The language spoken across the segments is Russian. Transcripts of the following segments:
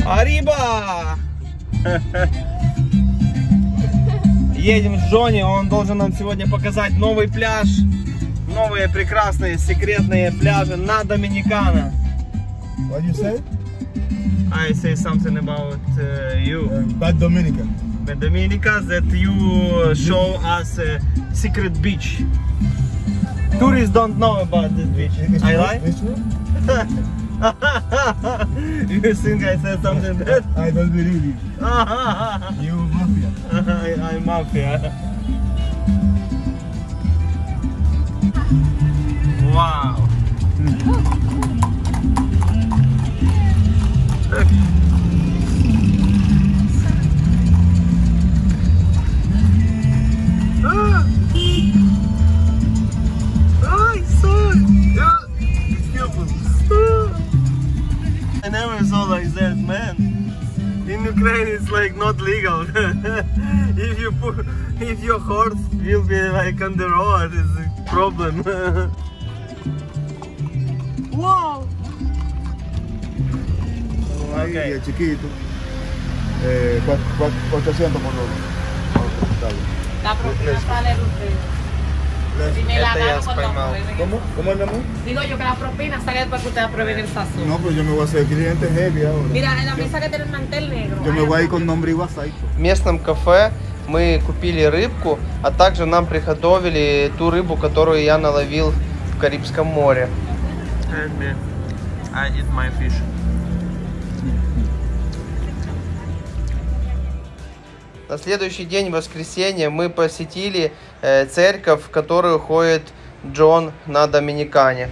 Ариба! Едем с Джонни, он должен нам сегодня показать новый пляж. Новые прекрасные секретные пляжи на Доминикана. What you say? I say something about you. Bad Dominica. The Dominica, that you show us a secret beach. Tourists don't know about this beach. I lie? It's true? You think I said something bad? I don't believe you. You mafia. I'm mafia. Wow. I never saw like that, man. In Ukraine it's like not legal. If your horse will be like on the road, it's a problem. Wow. Okay. Chiquito. 400 por hora. La propina sale de usted. Si me la dan cuando aprueben. ¿Cómo? ¿Cómo andamos? Digo yo que la propina sale después que ustedes aprueben el sazón. No, pues yo me voy a hacer cliente heavy ahora. Mira, en la mesa que tiene el mantel negro. Yo me voy a ir con nombre y WhatsApp. В местном кафе мы купили рыбку, а также нам приготовили ту рыбу, которую я наловил в Карибском море. I eat my fish. На следующий день, в воскресенье, мы посетили церковь, в которую ходит Джон на Доминикане.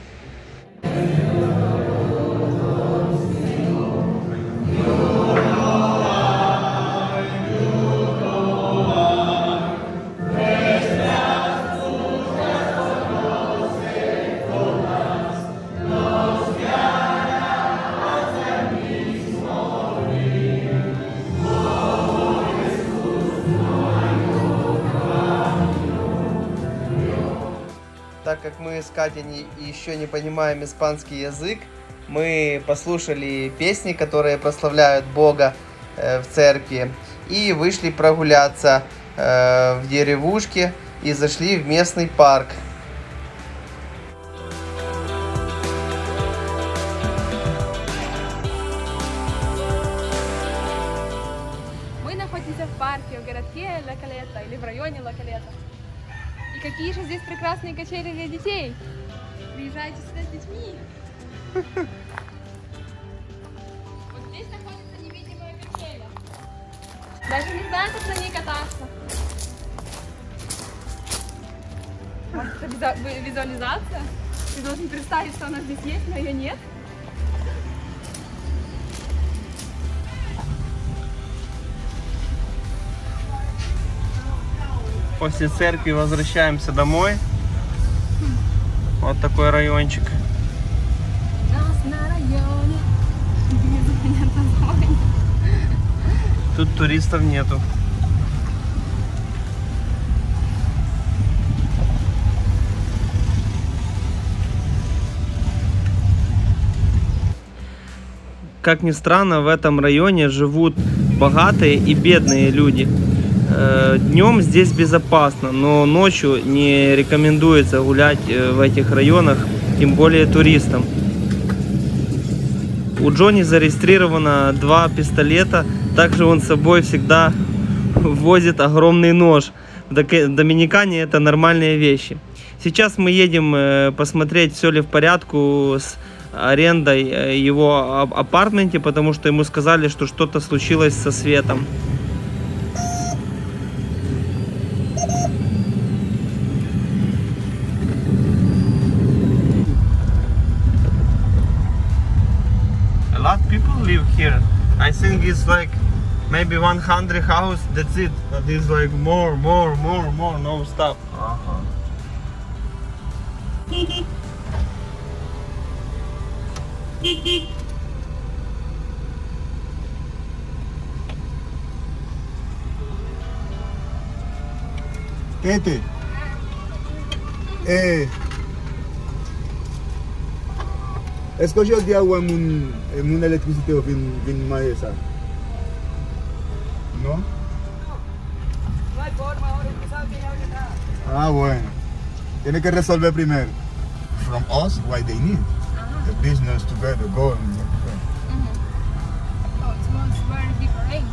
Так как мы с Катей еще не понимаем испанский язык, мы послушали песни, которые прославляют Бога в церкви, и вышли прогуляться в деревушке и зашли в местный парк. Мы находимся в парке, в городке Ла Калета или в районе Ла Калета. И какие же здесь прекрасные качели для детей. Приезжайте сюда с детьми. Вот здесь находится невидимая качеля. Даже не знаю, как на ней кататься. Может, это визуализация? Ты должен представить, что она здесь есть, но ее нет. После церкви возвращаемся домой. Вот такой райончик. Нас на районе. Тут туристов нету. Как ни странно, в этом районе живут богатые и бедные люди. Днем здесь безопасно, но ночью не рекомендуется гулять в этих районах, тем более туристам. У Джонни зарегистрировано 2 пистолета, также он с собой всегда возит огромный нож. В Доминикане это нормальные вещи. Сейчас мы едем посмотреть, все ли в порядке с арендой его апартаменте, потому что ему сказали, что что-то случилось со светом. A lot of people live here. I think it's like maybe 100 houses, that's it. But it's like more, no stop. Tete. Est-ce que je dis à mon électricité vin maíz? ¿No? No hay forma ahora, tú sabes que ya está. Ah, bueno. Tiene que resolver primero. From us, why they need the business together, go and Oh, it smells very different.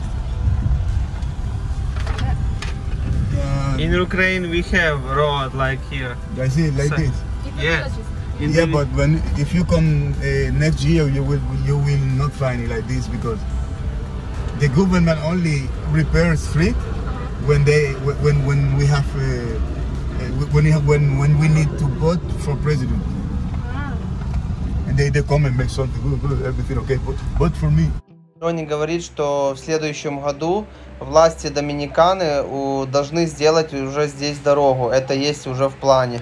In Ukraine we have road like here. That's it, like So- this. Yes. In Yeah, the- but if you come next year, you will not find it like this because the government only repairs street when we have when we need to vote for president, and they come and make something good, everything okay. But for me, Джонни говорит, что в следующем году власти Доминиканы должны сделать уже здесь дорогу. Это есть уже в плане.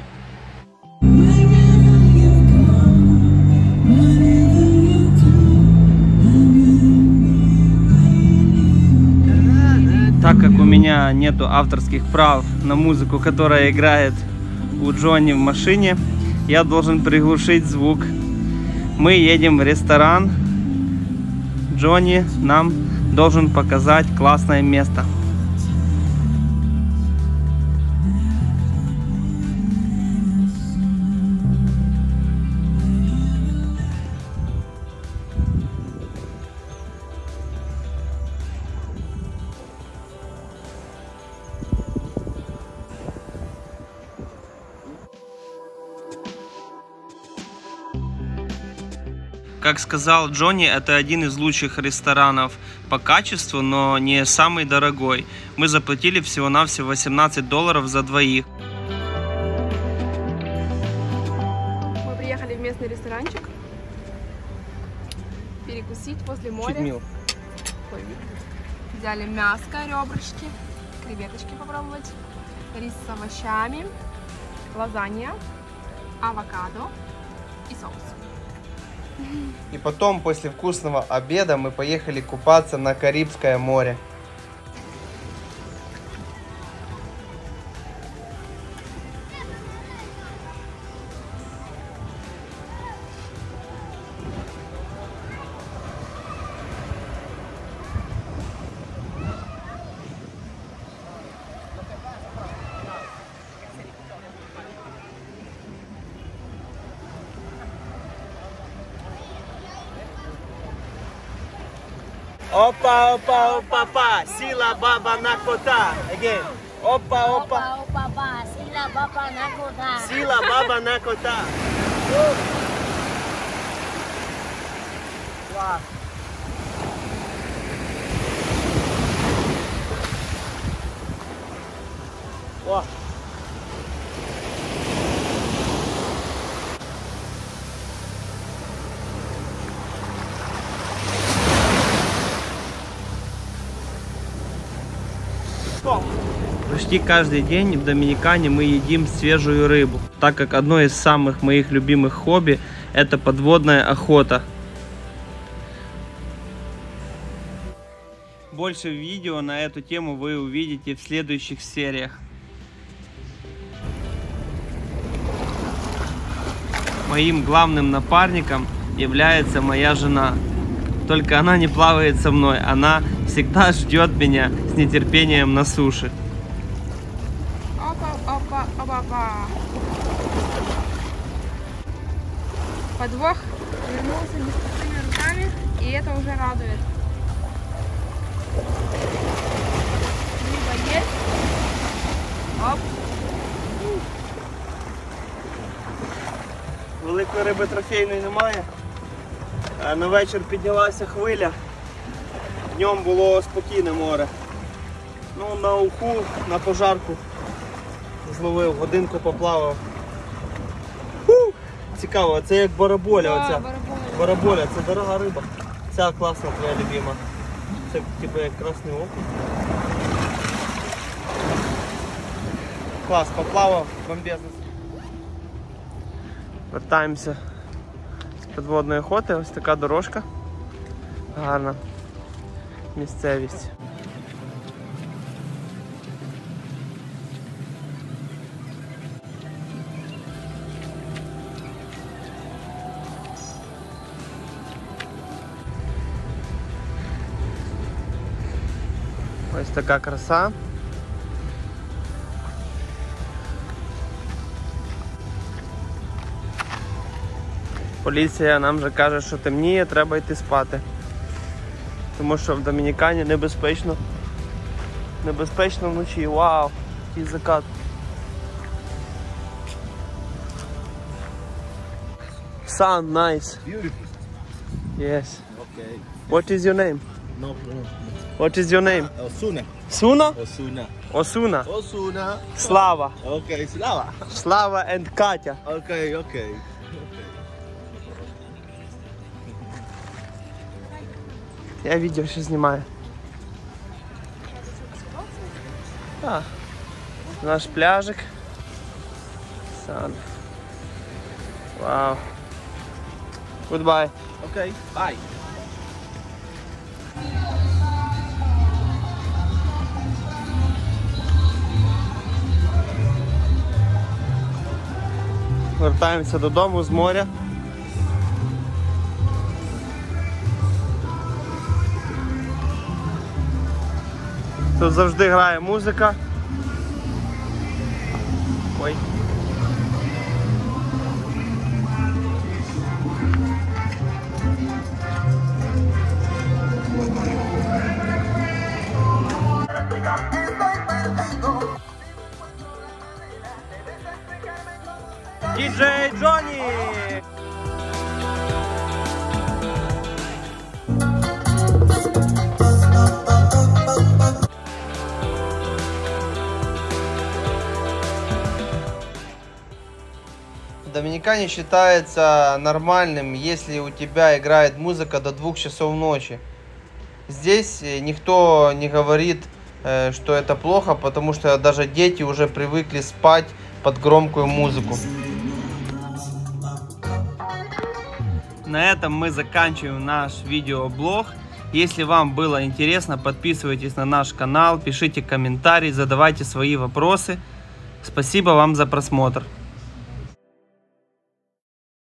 Так как у меня нету авторских прав на музыку, которая играет у Джонни в машине, я должен приглушить звук. Мы едем в ресторан. Джонни нам должен показать классное место. Как сказал Джонни, это один из лучших ресторанов по качеству, но не самый дорогой. Мы заплатили всего-навсего $18 за двоих. Мы приехали в местный ресторанчик перекусить возле моря. Ой, взяли мяско, ребрышки, креветочки попробовать, рис с овощами, лазанья, авокадо и соус. И потом, после вкусного обеда, мы поехали купаться на Карибское море. Опа, опа, опа, па, сила баба на кота. Again. Опа, опа, Papá, si la papa na coda. сила баба на кота. Класс. О. Почти каждый день в Доминикане мы едим свежую рыбу, так как одно из самых моих любимых хобби – это подводная охота. Больше видео на эту тему вы увидите в следующих сериях. Моим главным напарником является моя жена. Только она не плавает со мной, она всегда ждет меня с нетерпением на суше. Опа, опа, опа, опа. Подвох вернулся не с пустыми руками, и это уже радует. Рыба есть. Оп. Великої риби трофейної немає. На вечір піднялася хвиля. Днем було спокійне море. Ну, на уху, на пожарку зловив, годинку поплавав. Цікаво, це як бараболя. Да, Оця. бараболя. Бараболя, це дорога риба. Ця класна, твоя любима. Це типу як красний окунь. Клас, поплавав, бомбезно. Вертаємося з підводної охоти. Ось така дорожка. Гарна місцевість. Ось така краса. Поліція нам вже каже, що темніє, треба йти спати. Тому що в Домінікані небезпечно. Небезпечно вночі. Вау, який закат. Sun, nice. Beautiful. Yes. Okay. What is your name? No problem. What is your name? Osuna. Суна? Osuna. Осуна. Osuna. Слава. Okay, Slava. Слава and Катя. Okay, okay. Я видео сейчас снимаю. А, наш пляжик. Сан. Вау. Goodbye. Okay, bye. Вертаємося додому з моря. Тут завжди грає музика. Ой. Діджей Джонні! В Доминикане считается нормальным, если у тебя играет музыка до 2 часов ночи. Здесь никто не говорит, что это плохо, потому что даже дети уже привыкли спать под громкую музыку. На этом мы заканчиваем наш видеоблог. Если вам было интересно, подписывайтесь на наш канал, пишите комментарии, задавайте свои вопросы. Спасибо вам за просмотр.